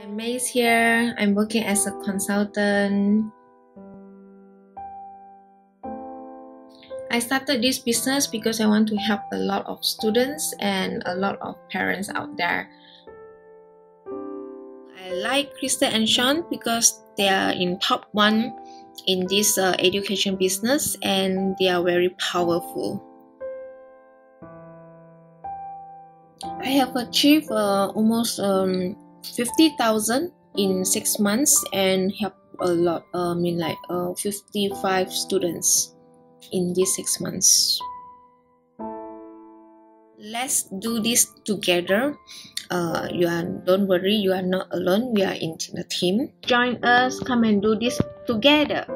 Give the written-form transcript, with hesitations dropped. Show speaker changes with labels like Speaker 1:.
Speaker 1: I'm Maze here. I'm working as a consultant. I started this business because I want to help a lot of students and a lot of parents out there. I like Krystle and Sean because they are in top 1 in this education business and they are very powerful. I have achieved almost 50,000 in 6 months and helped a lot, 55 students in these 6 months. Let's do this together. Don't worry, you are not alone. We are in a team. Join us, come and do this together.